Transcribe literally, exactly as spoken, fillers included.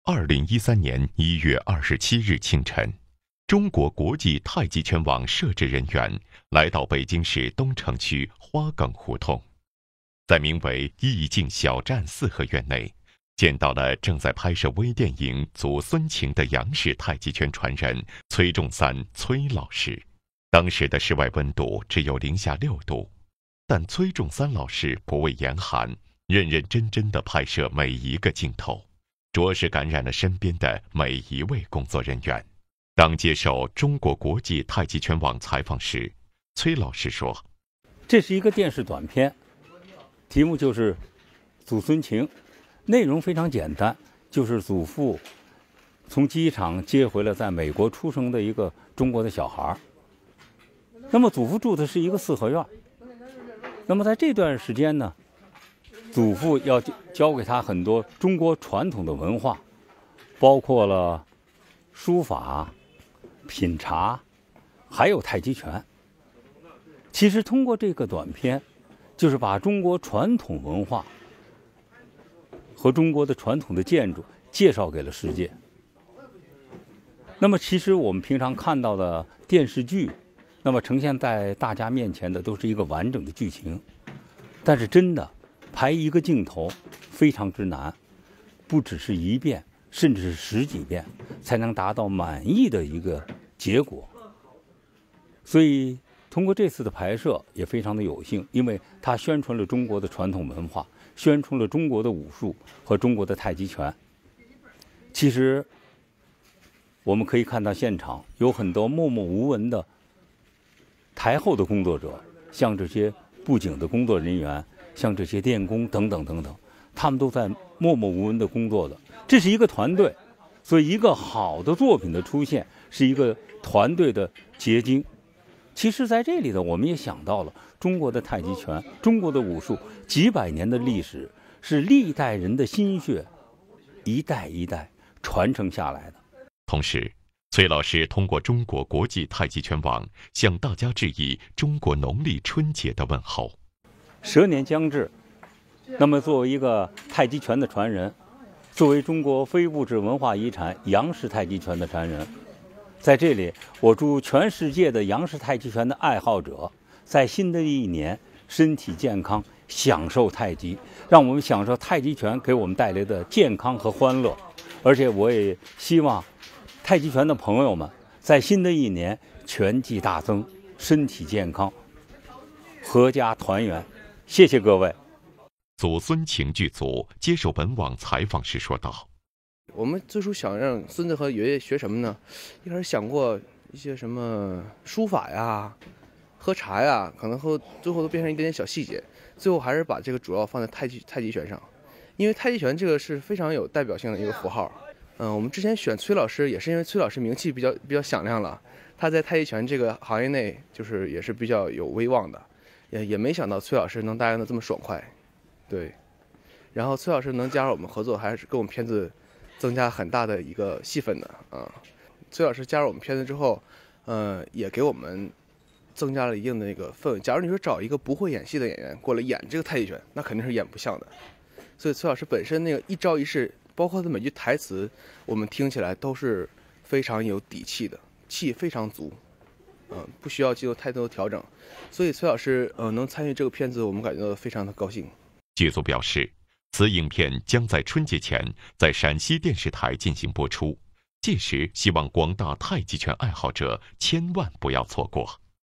二零一三年一月二十七日清晨，中国国际太极拳网摄制人员来到北京市东城区花梗胡同，在名为“意境小站”四合院内，见到了正在拍摄微电影《祖孙情》的杨氏太极拳传人崔仲三崔老师。当时的室外温度只有零下六度，但崔仲三老师不畏严寒，认认真真地拍摄每一个镜头，着实感染了身边的每一位工作人员。当接受中国国际太极拳网采访时，崔老师说：“ 这是一个电视短片，题目就是《祖孙情》，内容非常简单，就是祖父从机场接回了在美国出生的一个中国的小孩。那么祖父住的是一个四合院，那么在这段时间呢，祖父要教给他很多中国传统的文化，包括了书法、品茶，还有太极拳。其实通过这个短片，就是把中国传统文化和中国的传统的建筑介绍给了世界。那么其实我们平常看到的电视剧，那么呈现在大家面前的都是一个完整的剧情，但是真的拍一个镜头非常之难，不只是一遍，甚至是十几遍才能达到满意的一个结果。所以通过这次的拍摄也非常的有幸，因为它宣传了中国的传统文化，宣传了中国的武术和中国的太极拳。其实我们可以看到现场有很多默默无闻的台后的工作者，像这些布景的工作人员，像这些电工等等等等，他们都在默默无闻的工作的。这是一个团队，所以一个好的作品的出现是一个团队的结晶。其实在这里呢，我们也想到了中国的太极拳，中国的武术几百年的历史，是历代人的心血一代一代传承下来的。 同时，崔老师通过中国国际太极拳网向大家致以中国农历春节的问候。 蛇年将至，那么作为一个太极拳的传人，作为中国非物质文化遗产杨氏太极拳的传人，在这里我祝全世界的杨氏太极拳的爱好者在新的一年身体健康，享受太极，让我们享受太极拳给我们带来的健康和欢乐。而且我也希望太极拳的朋友们在新的一年拳技大增，身体健康，阖家团圆。谢谢各位。 祖孙情剧组接受本网采访时说道：“ 我们最初想让孙子和爷爷学什么呢？一开始想过一些什么书法呀、喝茶呀，可能和最后都变成一点点小细节。最后还是把这个主要放在太极太极拳上，因为太极拳这个是非常有代表性的一个符号。嗯，我们之前选崔老师也是因为崔老师名气比较比较响亮了，他在太极拳这个行业内就是也是比较有威望的，也也没想到崔老师能答应的这么爽快，对。然后崔老师能加入我们合作，还是给我们片子增加很大的一个戏份的啊。崔老师加入我们片子之后，呃，也给我们增加了一定的那个氛围。假如你说找一个不会演戏的演员过来演这个太极拳，那肯定是演不像的。所以崔老师本身那个一招一式，包括他每句台词，我们听起来都是非常有底气的，气非常足，嗯、呃，不需要经过太多的调整。所以崔老师呃能参与这个片子，我们感觉到非常的高兴。 剧组表示，此影片将在春节前在陕西电视台进行播出，届时希望广大太极拳爱好者千万不要错过。